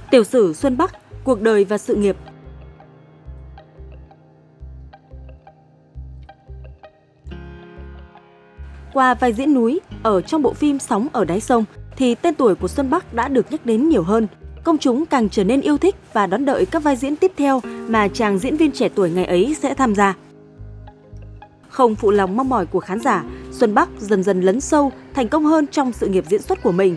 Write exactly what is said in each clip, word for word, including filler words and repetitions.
Tiểu sử Xuân Bắc, cuộc đời và sự nghiệp. Qua vai diễn núi ở trong bộ phim Sóng ở đáy sông thì tên tuổi của Xuân Bắc đã được nhắc đến nhiều hơn. Công chúng càng trở nên yêu thích và đón đợi các vai diễn tiếp theo mà chàng diễn viên trẻ tuổi ngày ấy sẽ tham gia. Không phụ lòng mong mỏi của khán giả, Xuân Bắc dần dần lấn sâu, thành công hơn trong sự nghiệp diễn xuất của mình.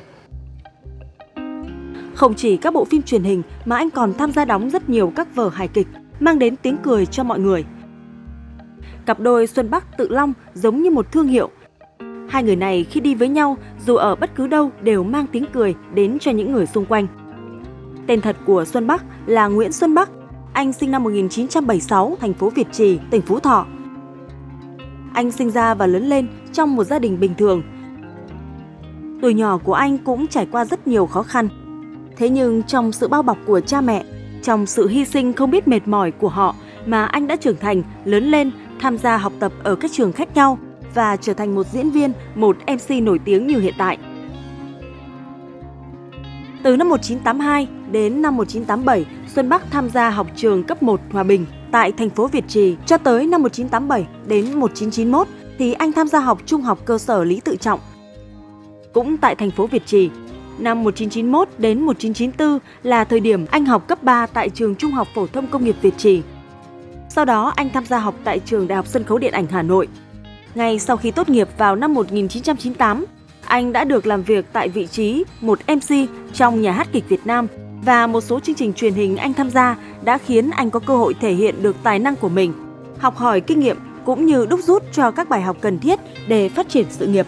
Không chỉ các bộ phim truyền hình mà anh còn tham gia đóng rất nhiều các vở hài kịch, mang đến tiếng cười cho mọi người. Cặp đôi Xuân Bắc Tự Long giống như một thương hiệu. Hai người này khi đi với nhau, dù ở bất cứ đâu đều mang tiếng cười đến cho những người xung quanh. Tên thật của Xuân Bắc là Nguyễn Xuân Bắc. Anh sinh năm một nghìn chín trăm bảy mươi sáu, thành phố Việt Trì, tỉnh Phú Thọ. Anh sinh ra và lớn lên trong một gia đình bình thường. Tuổi nhỏ của anh cũng trải qua rất nhiều khó khăn. Thế nhưng trong sự bao bọc của cha mẹ, trong sự hy sinh không biết mệt mỏi của họ mà anh đã trưởng thành, lớn lên, tham gia học tập ở các trường khác nhau và trở thành một diễn viên, một em xê nổi tiếng như hiện tại. Từ năm một nghìn chín trăm tám mươi hai đến năm một nghìn chín trăm tám mươi bảy, Xuân Bắc tham gia học trường cấp một Hòa Bình tại thành phố Việt Trì. Cho tới năm một nghìn chín trăm tám mươi bảy đến một nghìn chín trăm chín mươi mốt thì anh tham gia học trung học cơ sở Lý Tự Trọng, cũng tại thành phố Việt Trì. Năm một nghìn chín trăm chín mươi mốt đến một nghìn chín trăm chín mươi tư là thời điểm anh học cấp ba tại trường Trung học phổ thông công nghiệp Việt Trì. Sau đó anh tham gia học tại trường Đại học Sân khấu Điện ảnh Hà Nội. Ngay sau khi tốt nghiệp vào năm một nghìn chín trăm chín mươi tám, anh đã được làm việc tại vị trí một em xê trong Nhà hát kịch Việt Nam và một số chương trình truyền hình anh tham gia đã khiến anh có cơ hội thể hiện được tài năng của mình, học hỏi kinh nghiệm cũng như đúc rút cho các bài học cần thiết để phát triển sự nghiệp.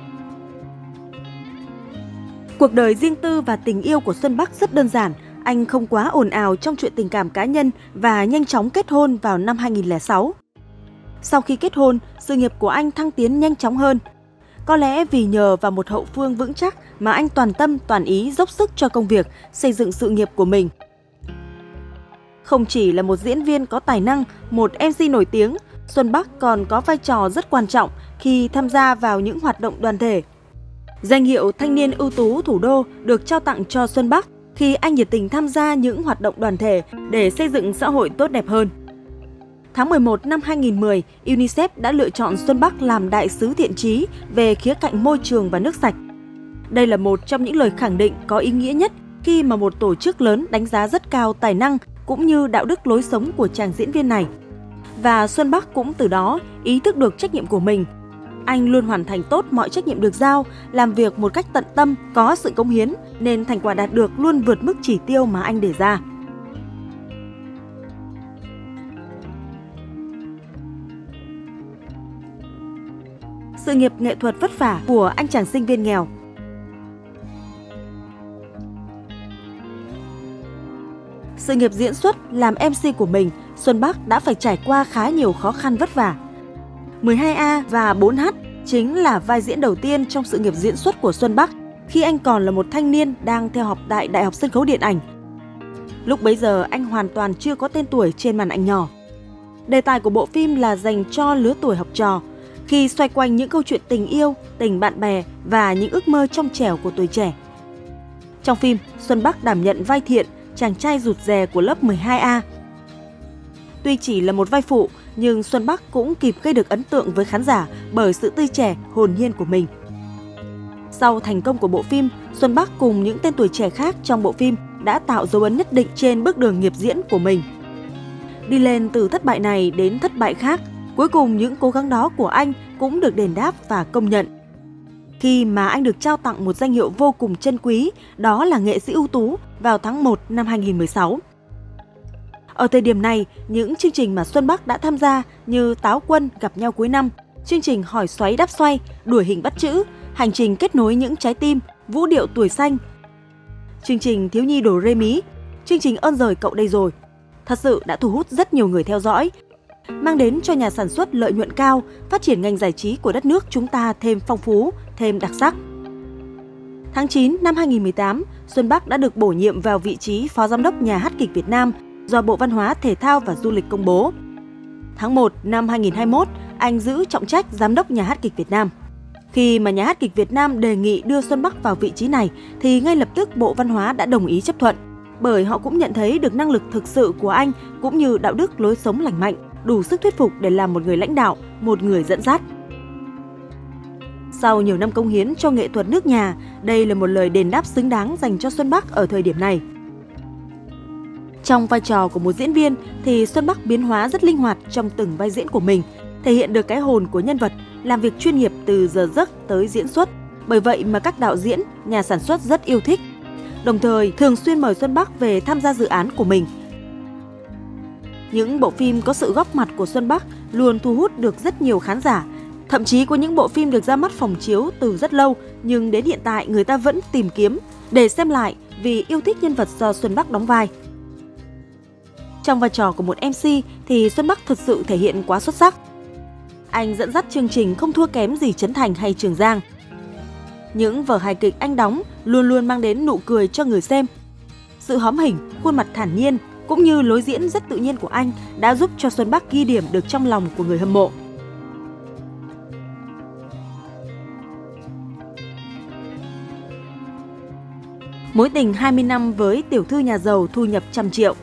Cuộc đời riêng tư và tình yêu của Xuân Bắc rất đơn giản. Anh không quá ồn ào trong chuyện tình cảm cá nhân và nhanh chóng kết hôn vào năm hai nghìn không trăm lẻ sáu. Sau khi kết hôn, sự nghiệp của anh thăng tiến nhanh chóng hơn. Có lẽ vì nhờ vào một hậu phương vững chắc mà anh toàn tâm toàn ý dốc sức cho công việc, xây dựng sự nghiệp của mình. Không chỉ là một diễn viên có tài năng, một em xê nổi tiếng, Xuân Bắc còn có vai trò rất quan trọng khi tham gia vào những hoạt động đoàn thể. Danh hiệu Thanh niên ưu tú thủ đô được trao tặng cho Xuân Bắc khi anh nhiệt tình tham gia những hoạt động đoàn thể để xây dựng xã hội tốt đẹp hơn. Tháng mười một năm hai nghìn không trăm mười, UNICEF đã lựa chọn Xuân Bắc làm đại sứ thiện chí về khía cạnh môi trường và nước sạch. Đây là một trong những lời khẳng định có ý nghĩa nhất khi mà một tổ chức lớn đánh giá rất cao tài năng cũng như đạo đức lối sống của chàng diễn viên này. Và Xuân Bắc cũng từ đó ý thức được trách nhiệm của mình. Anh luôn hoàn thành tốt mọi trách nhiệm được giao, làm việc một cách tận tâm, có sự cống hiến, nên thành quả đạt được luôn vượt mức chỉ tiêu mà anh đề ra. Sự nghiệp nghệ thuật vất vả của anh chàng sinh viên nghèo. Sự nghiệp diễn xuất làm em xê của mình, Xuân Bắc đã phải trải qua khá nhiều khó khăn vất vả. mười hai A và bốn H chính là vai diễn đầu tiên trong sự nghiệp diễn xuất của Xuân Bắc khi anh còn là một thanh niên đang theo học tại Đại học Sân khấu Điện ảnh. Lúc bấy giờ anh hoàn toàn chưa có tên tuổi trên màn ảnh nhỏ. Đề tài của bộ phim là dành cho lứa tuổi học trò, khi xoay quanh những câu chuyện tình yêu, tình bạn bè và những ước mơ trong trẻo của tuổi trẻ. Trong phim, Xuân Bắc đảm nhận vai Thiện, chàng trai rụt rè của lớp mười hai A. Tuy chỉ là một vai phụ, nhưng Xuân Bắc cũng kịp gây được ấn tượng với khán giả bởi sự tươi trẻ, hồn nhiên của mình. Sau thành công của bộ phim, Xuân Bắc cùng những tên tuổi trẻ khác trong bộ phim đã tạo dấu ấn nhất định trên bước đường nghiệp diễn của mình. Đi lên từ thất bại này đến thất bại khác, cuối cùng những cố gắng đó của anh cũng được đền đáp và công nhận. Khi mà anh được trao tặng một danh hiệu vô cùng trân quý, đó là nghệ sĩ ưu tú vào tháng một năm hai nghìn không trăm mười sáu. Ở thời điểm này, những chương trình mà Xuân Bắc đã tham gia như Táo Quân gặp nhau cuối năm, chương trình Hỏi xoáy đáp xoay, Đuổi hình bắt chữ, Hành trình kết nối những trái tim, Vũ điệu tuổi xanh, chương trình Thiếu nhi đồ rê mí, chương trình Ơn giời cậu đây rồi, thật sự đã thu hút rất nhiều người theo dõi, mang đến cho nhà sản xuất lợi nhuận cao, phát triển ngành giải trí của đất nước chúng ta thêm phong phú, thêm đặc sắc. Tháng chín năm hai nghìn không trăm mười tám, Xuân Bắc đã được bổ nhiệm vào vị trí Phó Giám đốc Nhà hát kịch Việt Nam do Bộ Văn hóa, Thể thao và Du lịch công bố. Tháng một năm hai nghìn không trăm hai mươi mốt, anh giữ trọng trách Giám đốc Nhà hát kịch Việt Nam. Khi mà Nhà hát kịch Việt Nam đề nghị đưa Xuân Bắc vào vị trí này thì ngay lập tức Bộ Văn hóa đã đồng ý chấp thuận. bởi họ cũng nhận thấy được năng lực thực sự của anh cũng như đạo đức lối sống lành mạnh, đủ sức thuyết phục để làm một người lãnh đạo, một người dẫn dắt. Sau nhiều năm cống hiến cho nghệ thuật nước nhà, đây là một lời đền đáp xứng đáng dành cho Xuân Bắc ở thời điểm này. Trong vai trò của một diễn viên thì Xuân Bắc biến hóa rất linh hoạt trong từng vai diễn của mình, thể hiện được cái hồn của nhân vật, làm việc chuyên nghiệp từ giờ giấc tới diễn xuất. Bởi vậy mà các đạo diễn, nhà sản xuất rất yêu thích. Đồng thời thường xuyên mời Xuân Bắc về tham gia dự án của mình. Những bộ phim có sự góp mặt của Xuân Bắc luôn thu hút được rất nhiều khán giả. Thậm chí có những bộ phim được ra mắt phòng chiếu từ rất lâu nhưng đến hiện tại người ta vẫn tìm kiếm để xem lại vì yêu thích nhân vật do Xuân Bắc đóng vai. Trong vai trò của một em xê thì Xuân Bắc thực sự thể hiện quá xuất sắc. Anh dẫn dắt chương trình không thua kém gì Trấn Thành hay Trường Giang. Những vở hài kịch anh đóng luôn luôn mang đến nụ cười cho người xem. Sự hóm hỉnh, khuôn mặt thản nhiên cũng như lối diễn rất tự nhiên của anh đã giúp cho Xuân Bắc ghi điểm được trong lòng của người hâm mộ. Mối tình hai mươi năm với tiểu thư nhà giàu thu nhập trăm triệu.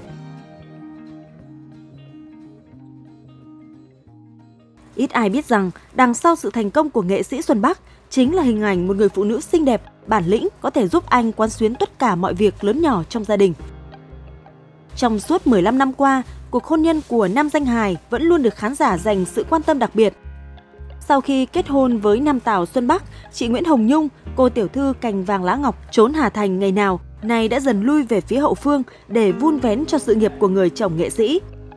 Ít ai biết rằng đằng sau sự thành công của nghệ sĩ Xuân Bắc chính là hình ảnh một người phụ nữ xinh đẹp, bản lĩnh có thể giúp anh quán xuyến tất cả mọi việc lớn nhỏ trong gia đình. Trong suốt mười lăm năm qua, cuộc hôn nhân của nam danh hài vẫn luôn được khán giả dành sự quan tâm đặc biệt. Sau khi kết hôn với nam tảo Xuân Bắc, chị Nguyễn Hồng Nhung, cô tiểu thư cành vàng lá ngọc trốn Hà Thành ngày nào, nay đã dần lui về phía hậu phương để vun vén cho sự nghiệp của người chồng nghệ sĩ.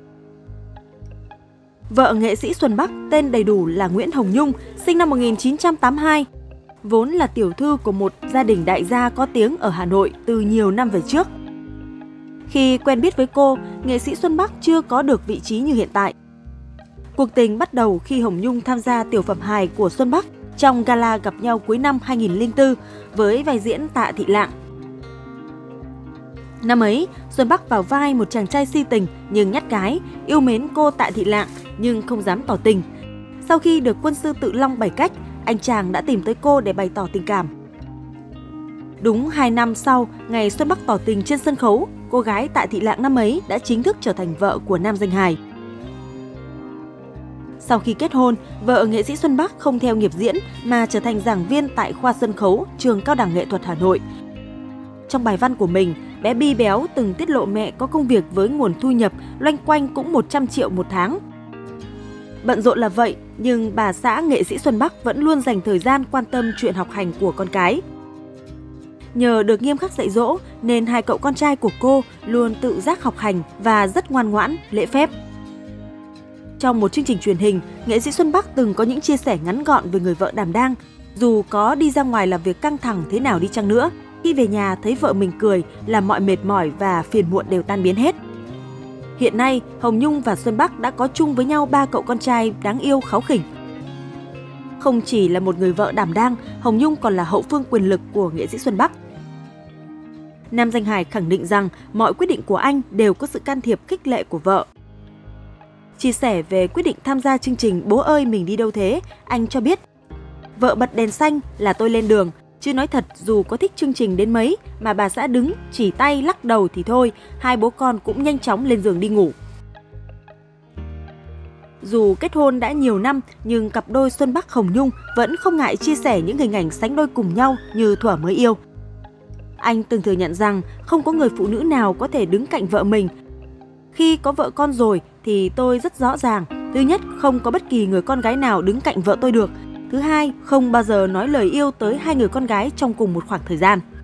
Vợ nghệ sĩ Xuân Bắc tên đầy đủ là Nguyễn Hồng Nhung, sinh năm một nghìn chín trăm tám mươi hai, vốn là tiểu thư của một gia đình đại gia có tiếng ở Hà Nội từ nhiều năm về trước. Khi quen biết với cô, nghệ sĩ Xuân Bắc chưa có được vị trí như hiện tại. Cuộc tình bắt đầu khi Hồng Nhung tham gia tiểu phẩm hài của Xuân Bắc trong gala gặp nhau cuối năm hai nghìn không trăm lẻ bốn với vai diễn Tạ Thị Lạng. Năm ấy, Xuân Bắc vào vai một chàng trai si tình nhưng nhát gái, yêu mến cô Tạ Thị Lạng nhưng không dám tỏ tình. Sau khi được quân sư Tự Long bày cách, anh chàng đã tìm tới cô để bày tỏ tình cảm. Đúng hai năm sau, ngày Xuân Bắc tỏ tình trên sân khấu, cô gái Tạ Thị Lạng năm ấy đã chính thức trở thành vợ của nam danh hài. Sau khi kết hôn, vợ nghệ sĩ Xuân Bắc không theo nghiệp diễn mà trở thành giảng viên tại khoa sân khấu Trường Cao đẳng Nghệ thuật Hà Nội. Trong bài văn của mình, bé Bi Béo từng tiết lộ mẹ có công việc với nguồn thu nhập loanh quanh cũng một trăm triệu một tháng. Bận rộn là vậy, nhưng bà xã nghệ sĩ Xuân Bắc vẫn luôn dành thời gian quan tâm chuyện học hành của con cái. Nhờ được nghiêm khắc dạy dỗ nên hai cậu con trai của cô luôn tự giác học hành và rất ngoan ngoãn, lễ phép. Trong một chương trình truyền hình, nghệ sĩ Xuân Bắc từng có những chia sẻ ngắn gọn về người vợ đảm đang. Dù có đi ra ngoài làm việc căng thẳng thế nào đi chăng nữa, khi về nhà thấy vợ mình cười là mọi mệt mỏi và phiền muộn đều tan biến hết. Hiện nay, Hồng Nhung và Xuân Bắc đã có chung với nhau ba cậu con trai đáng yêu kháu khỉnh. Không chỉ là một người vợ đảm đang, Hồng Nhung còn là hậu phương quyền lực của nghệ sĩ Xuân Bắc. Nam danh hài khẳng định rằng mọi quyết định của anh đều có sự can thiệp khích lệ của vợ. Chia sẻ về quyết định tham gia chương trình Bố ơi mình đi đâu thế, anh cho biết: vợ bật đèn xanh là tôi lên đường, chứ nói thật dù có thích chương trình đến mấy mà bà xã đứng chỉ tay lắc đầu thì thôi, hai bố con cũng nhanh chóng lên giường đi ngủ. Dù kết hôn đã nhiều năm nhưng cặp đôi Xuân Bắc Hồng Nhung vẫn không ngại chia sẻ những hình ảnh sánh đôi cùng nhau như thuở mới yêu. Anh từng thừa nhận rằng không có người phụ nữ nào có thể đứng cạnh vợ mình. Khi có vợ con rồi thì tôi rất rõ ràng, thứ nhất, không có bất kỳ người con gái nào đứng cạnh vợ tôi được. Thứ hai, không bao giờ nói lời yêu tới hai người con gái trong cùng một khoảng thời gian.